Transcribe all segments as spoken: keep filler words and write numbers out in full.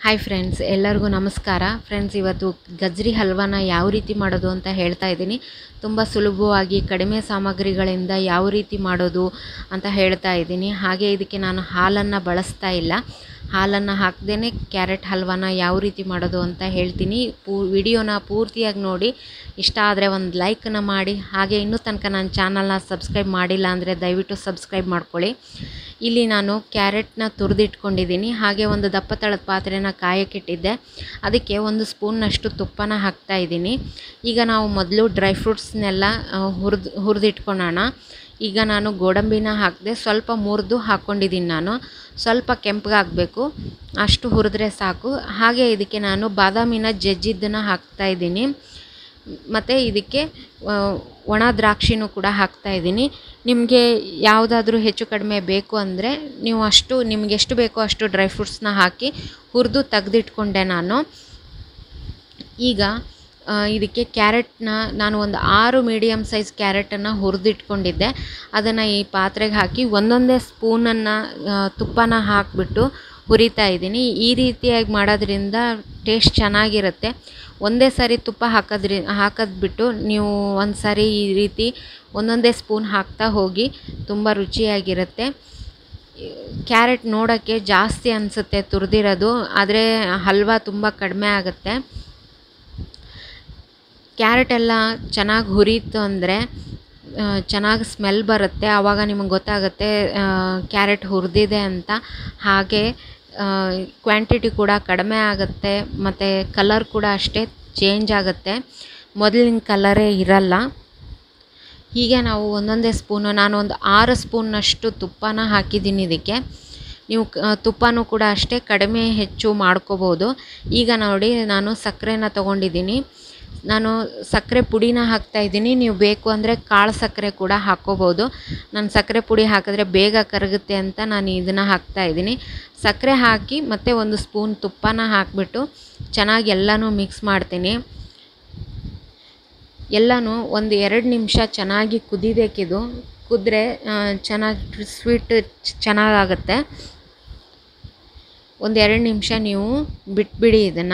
Hi friends, ಎಲ್ಲರಿಗೂ ನಮಸ್ಕಾರ. Friends, ಇವತ್ತು ಗಜ್ರಿ ಹಲ್ವಾನ ಯಾವ ರೀತಿ ಮಾಡೋದು ಅಂತ ಹೇಳ್ತಾ ಇದ್ದೀನಿ. ತುಂಬ ಸುಲಭವಾಗಿ ಕಡಿಮೆ ಸಾಮಗ್ರಿಗಳಿಂದ ಯಾವ ರೀತಿ ಮಾಡೋದು ಅಂತ ಹೇಳ್ತಾ ಇದ್ದೀನಿ. ಹಾಗೆ ಇದಕ್ಕೆ ನಾನು ಹಾಲನ್ನು ಬಳಸ್ತಾ ಇಲ್ಲ. ಹಾಲನ್ನು ಹಾಕದೇ ಕ್ಯಾರೆಟ್ ಹಲ್ವಾನ ಯಾವ ರೀತಿ ಮಾಡೋದು ಅಂತ ಹೇಳ್ತೀನಿ. ಪೂ ವಿಡಿಯೋನ ಪೂರ್ತಿಯಾಗಿ ನೋಡಿ. ಇಷ್ಟ ಆದರೆ ಒಂದು ಲೈಕನ್ನು ಮಾಡಿ. ಹಾಗೆ ಇನ್ನೂ ತನಕ ನನ್ನ ಚಾನಲ್ನ ಸಬ್ಸ್ಕ್ರೈಬ್ ಮಾಡಿಲ್ಲ ಅಂದರೆ ದಯವಿಟ್ಟು ಸಬ್ಸ್ಕ್ರೈಬ್ ಮಾಡ್ಕೊಳ್ಳಿ. ಇಲ್ಲಿ ನಾನು ಕ್ಯಾರೆಟ್ನ ತುರಿದಿಟ್ಕೊಂಡಿದ್ದೀನಿ. ಹಾಗೆ ಒಂದು ದಪ್ಪ ತಳದ ಪಾತ್ರೆನ ಕಾಯಕ್ಕಿಟ್ಟಿದ್ದೆ. ಅದಕ್ಕೆ ಒಂದು ಸ್ಪೂನ್ನಷ್ಟು ತುಪ್ಪನ ಹಾಕ್ತಾ ಇದ್ದೀನಿ. ಈಗ ನಾವು ಮೊದಲು ಡ್ರೈ ಫ್ರೂಟ್ಸ್ನೆಲ್ಲ ಹುರಿದು ಹುರಿದಿಟ್ಕೊಳ್ಳೋಣ. ಈಗ ನಾನು ಗೋಡಂಬಿನ ಹಾಕಿದೆ, ಸ್ವಲ್ಪ ಮುರಿದು ಹಾಕ್ಕೊಂಡಿದ್ದೀನಿ. ನಾನು ಸ್ವಲ್ಪ ಕೆಂಪಗಾಗಬೇಕು, ಅಷ್ಟು ಹುರಿದ್ರೆ ಸಾಕು. ಹಾಗೆ ಇದಕ್ಕೆ ನಾನು ಬಾದಾಮಿನ ಜಜ್ಜಿದ್ದನ್ನು ಹಾಕ್ತಾ ಇದ್ದೀನಿ. ಮತ್ತು ಇದಕ್ಕೆ ಒಣ ದ್ರಾಕ್ಷಿನೂ ಕೂಡ ಹಾಕ್ತಾ ಇದ್ದೀನಿ. ನಿಮಗೆ ಯಾವುದಾದ್ರೂ ಹೆಚ್ಚು ಕಡಿಮೆ ಬೇಕು ಅಂದರೆ ನೀವು ಅಷ್ಟು ನಿಮ್ಗೆ ಎಷ್ಟು ಬೇಕೋ ಅಷ್ಟು ಡ್ರೈ ಫ್ರೂಟ್ಸ್ನ ಹಾಕಿ ಹುರಿದು ತೆಗೆದಿಟ್ಕೊಂಡೆ ನಾನು. ಈಗ ಇದಕ್ಕೆ ಕ್ಯಾರೆಟ್ನ ನಾನು ಒಂದು ಆರು ಮೀಡಿಯಮ್ ಸೈಜ್ ಕ್ಯಾರೆಟನ್ನು ಹುರಿದಿಟ್ಕೊಂಡಿದ್ದೆ. ಅದನ್ನು ಈ ಪಾತ್ರೆಗೆ ಹಾಕಿ ಒಂದೊಂದೇ ಸ್ಪೂನನ್ನು ತುಪ್ಪನ ಹಾಕಿಬಿಟ್ಟು ಹುರಿತಾ ಇದ್ದೀನಿ. ಈ ರೀತಿಯಾಗಿ ಮಾಡೋದ್ರಿಂದ ಟೇಸ್ಟ್ ಚೆನ್ನಾಗಿರುತ್ತೆ. ಒಂದೇ ಸಾರಿ ತುಪ್ಪ ಹಾಕೋದ್ರಿ ಹಾಕೋದ್ಬಿಟ್ಟು ನೀವು ಒಂದು ಸಾರಿ ಈ ರೀತಿ ಒಂದೊಂದೇ ಸ್ಪೂನ್ ಹಾಕ್ತಾ ಹೋಗಿ, ತುಂಬ ರುಚಿಯಾಗಿರುತ್ತೆ. ಕ್ಯಾರೆಟ್ ನೋಡೋಕ್ಕೆ ಜಾಸ್ತಿ ಅನಿಸುತ್ತೆ ತುರಿದಿರೋದು, ಆದರೆ ಹಲ್ವಾ ತುಂಬ ಕಡಿಮೆ ಆಗುತ್ತೆ. ಕ್ಯಾರೆಟ್ ಎಲ್ಲ ಚೆನ್ನಾಗಿ ಹುರಿತು ಅಂದರೆ ಚೆನ್ನಾಗಿ ಸ್ಮೆಲ್ ಬರುತ್ತೆ. ಆವಾಗ ನಿಮಗೆ ಗೊತ್ತಾಗುತ್ತೆ ಕ್ಯಾರೆಟ್ ಹುರಿದಿದೆ ಅಂತ. ಹಾಗೆ ಕ್ವಾಂಟಿಟಿ ಕೂಡ ಕಡಿಮೆ ಆಗುತ್ತೆ, ಮತ್ತು ಕಲರ್ ಕೂಡ ಅಷ್ಟೇ ಚೇಂಜ್ ಆಗುತ್ತೆ. ಮೊದಲಿನ ಕಲರೇ ಇರಲ್ಲ. ಹೀಗೆ ನಾವು ಒಂದೊಂದೇ ಸ್ಪೂನು, ನಾನು ಒಂದು ಆರು ಸ್ಪೂನ್ನಷ್ಟು ತುಪ್ಪನ ಹಾಕಿದ್ದೀನಿ ಇದಕ್ಕೆ. ನೀವು ತುಪ್ಪನೂ ಕೂಡ ಅಷ್ಟೇ ಕಡಿಮೆ ಹೆಚ್ಚು ಮಾಡ್ಕೋಬೋದು. ಈಗ ನೋಡಿ, ನಾನು ಸಕ್ಕರೆನ ತೊಗೊಂಡಿದ್ದೀನಿ. ನಾನು ಸಕ್ಕರೆ ಪುಡಿನ ಹಾಕ್ತಾಯಿದ್ದೀನಿ. ನೀವು ಬೇಕು ಅಂದರೆ ಕಾಳು ಸಕ್ಕರೆ ಕೂಡ ಹಾಕ್ಕೋಬೋದು. ನಾನು ಸಕ್ಕರೆ ಪುಡಿ ಹಾಕಿದ್ರೆ ಬೇಗ ಕರಗುತ್ತೆ ಅಂತ ನಾನು ಇದನ್ನು ಹಾಕ್ತಾಯಿದ್ದೀನಿ. ಸಕ್ಕರೆ ಹಾಕಿ ಮತ್ತು ಒಂದು ಸ್ಪೂನ್ ತುಪ್ಪನ ಹಾಕಿಬಿಟ್ಟು ಚೆನ್ನಾಗಿ ಎಲ್ಲನೂ ಮಿಕ್ಸ್ ಮಾಡ್ತೀನಿ. ಎಲ್ಲನೂ ಒಂದು ಎರಡು ನಿಮಿಷ ಚೆನ್ನಾಗಿ ಕುದಿಬೇಕಿದು. ಕುದ್ರೆ ಚೆನ್ನಾಗಿ ಸ್ವೀಟ್ ಚೆನ್ನಾಗಾಗುತ್ತೆ. ಒಂದು ಎರಡು ನಿಮಿಷ ನೀವು ಬಿಟ್ಬಿಡಿ. ಇದನ್ನು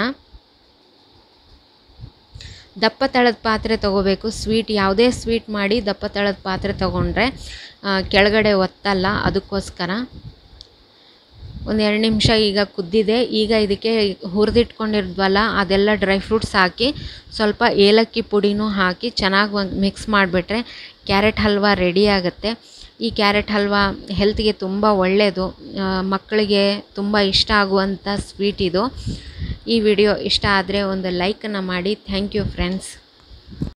ದಪ್ಪ ತಳದ ಪಾತ್ರೆ ತೊಗೋಬೇಕು. ಸ್ವೀಟ್ ಯಾವುದೇ ಸ್ವೀಟ್ ಮಾಡಿ ದಪ್ಪ ತಳದ ಪಾತ್ರೆ ತೊಗೊಂಡ್ರೆ ಕೆಳಗಡೆ ಒತ್ತಲ್ಲ, ಅದಕ್ಕೋಸ್ಕರ. ಒಂದು ಎರಡು ನಿಮಿಷ ಈಗ ಕುದ್ದಿದೆ. ಈಗ ಇದಕ್ಕೆ ಹುರಿದಿಟ್ಕೊಂಡಿದ್ವಲ್ಲ ಅದೆಲ್ಲ ಡ್ರೈ ಫ್ರೂಟ್ಸ್ ಹಾಕಿ ಸ್ವಲ್ಪ ಏಲಕ್ಕಿ ಪುಡಿನೂ ಹಾಕಿ ಚೆನ್ನಾಗಿ ಒಂದು ಮಿಕ್ಸ್ ಮಾಡಿಬಿಟ್ರೆ ಕ್ಯಾರೆಟ್ ಹಲ್ವಾ ರೆಡಿ ಆಗುತ್ತೆ. ಈ ಕ್ಯಾರೆಟ್ ಹಲ್ವಾ ಹೆಲ್ತ್ಗೆ ತುಂಬ ಒಳ್ಳೆಯದು. ಮಕ್ಕಳಿಗೆ ತುಂಬ ಇಷ್ಟ ಆಗುವಂಥ ಸ್ವೀಟ್ ಇದು. ಈ ವಿಡಿಯೋ ಇಷ್ಟ ಆದರೆ ಒಂದು ಲೈಕನ್ನು ಮಾಡಿ. Thank you friends.